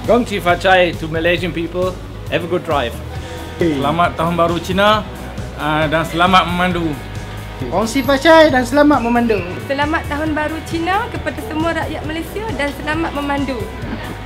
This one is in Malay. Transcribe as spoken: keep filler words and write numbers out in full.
Gong Chi Fa Chai to Malaysian people. Have a good drive. Selamat Tahun Baru Cina uh, dan selamat memandu. Gong Chi Fa Chai dan selamat memandu. Selamat Tahun Baru Cina kepada semua rakyat Malaysia dan selamat memandu.